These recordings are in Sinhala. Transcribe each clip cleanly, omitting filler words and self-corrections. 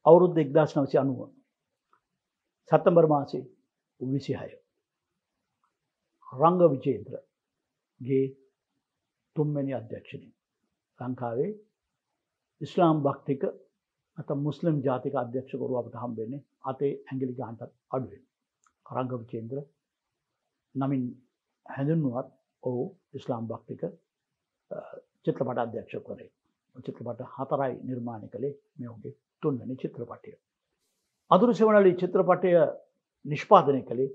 අවුරුදු 1990 සැප්තැම්බර් මාසේ 26 රංග විජේන්ද්‍රගේ තුන්වෙනි අධ්‍යක්ෂණය ලංකාවේ ඉස්ලාම් භක්තික නැත්නම් මුස්ලිම් ජාතික අධ්‍යක්ෂකවරු අපට හම්බෙන්නේ අතේ ඇඟිලි ගන්නටත් අඩු වෙනවා. රංග විජේන්ද්‍ර නමින් හැඳින්වුවත් ඔහු ඉස්ලාම් භක්තික චිත්‍රපට අධ්‍යක්ෂකවරයෙක්. චිත්‍රපට 4යි නිර්මාණය කළේ මේ ඔහුගේ තුන්වෙනි චිත්‍රපටය. අඳුරු සෙවණැලි චිත්‍රපටය නිෂ්පාදනය කළේ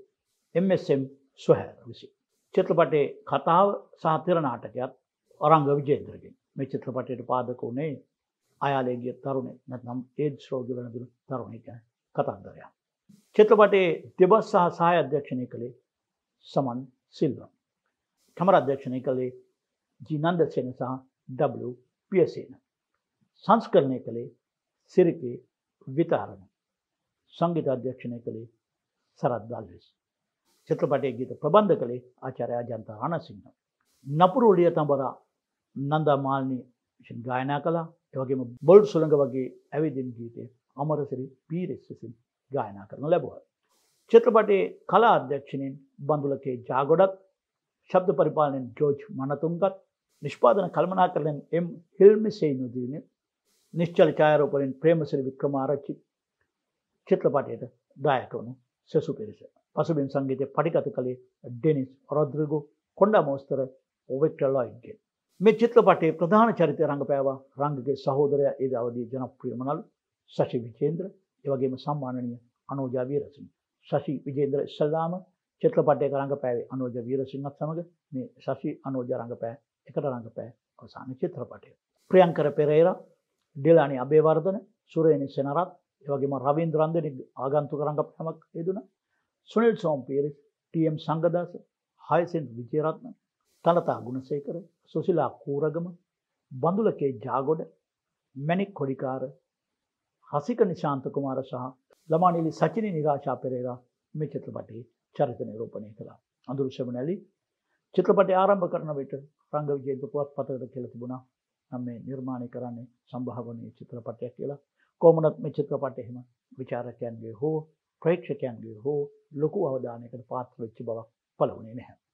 MSM සොහෑර විසින්. චිත්‍රපටයේ කතාව සහ තිර නාටකයත් රංග විජේන්ද්‍රගෙන්. මේ චිත්‍රපටයට පාදක වුණේ අයාලේගේ තරුණයෙක් නැත්නම් ඒඩ්ස් රෝගී වෙනදුණු තරුණයෙක් ගැන කතන්දරයක්. චිත්‍රපටයේ දෙබස් සහ සහාය අධ්‍යක්ෂණය කළේ සමන් සිල්වා. කැමරා අධ්‍යක්ෂණය කළේ ජී නන්දසේන සහ W පියසේන. සංස්කරණය කළේ සිරිකේ විතාරණ. සංගීත අධ්‍යක්ෂණය කළේ සරත් ගල්විස්. චිත්‍රපටයේ ගීත ප්‍රබන්ධ කළේ ආචාර්ය අජන්ත රණසිංහ. නපුරු ලියතඹරා නන්දා මාල්නී විසින් ගායනා කළා. ඒ වගේම බොල්ට් සුළඟ වගේ ඇවිදින් ගීතය අමරසිරි පීරිස් විසින් ගායනා කරන ලැබුවා. චිත්‍රපටයේ කලා අධ්‍යක්ෂණයෙන් බඳුල කේ ජාගොඩත්, ශබ්ද පරිපාලනයෙන් ජෝර්ජ් මනතුංගත්, නිෂ්පාදන කළමනාකරණයෙන් එම් හිල්මිසෙයිනුදීන, නිශ්චල ඡායාරූපණයෙන් ප්‍රේමසිරි වික්‍රමාරච්චි, චිත්‍රපටයට දායක වුණු සෙසු පිරිස. පසුබිම් සංගීතය පටිගත කළේ ඩෙනිස් රොඩ්රිගෝ, කොණ්ඩා මෝස්තර වික්ටර් ලොයිඩ්ගෙන්. මේ චිත්‍රපටයේ ප්‍රධාන චරිතය රංගපෑවා රංගගේ සහෝදරයා ඒ අවදී ජනප්‍රිය මනලු ශෂි විජේන්ද්‍ර, ඒ වගේම සම්මානනීය අනෝජා වීරසිංහ. ශෂි විජේන්ද්‍ර ඉස්සල්ලාම චිත්‍රපටයක රංගපෑවේ අනෝජා වීරසිංහත් සමග මේ ශෂි අනෝජා රංගපෑ එකට රංගපෑ අවසාන චිත්‍රපටය. ප්‍රියංකර පෙරේරා, ඩෙලානි අබේවර්ධන, සුරේනි සෙනරත්, ඒ වගේම රවීන්ද්‍ර රන්දෙනි ආගන්තුක රංගපෑමක් යෙදුණා. සුනිල් සෝම්පීරිස්, ටී.එම්. සංගදාස, හයසින්ත් විජේරත්න, තලතා ගුණසේකර, සුසිලා කූරගම, බඳුල කේ ජාගොඩ, මැණික් කොඩිකාර, හසික නිශාන්ත කුමාර සහ ලමානිලි සචිනි නිරාශා පෙරේරා මේ චිත්‍රපටයේ චරිත නිරූපණය කළා. අඳුරු සෙවණැලි චිත්‍රපටය ආරම්භ කරන විට රංග විජේන්ද්‍ර පුවත්පතකට කියලා තිබුණා නම් මේ නිර්මාණය කරන්නේ සම්භාවනීය චිත්‍රපටයක් කියලා. කොහොමවත් මේ චිත්‍රපටය එහෙම විචාරකයන්ගේ හෝ ප්‍රේක්ෂකයන්ගේ හෝ ලොකු අවධානයකට පාත්‍ර වෙච්ච බවක් පළ වුණේ නැහැ.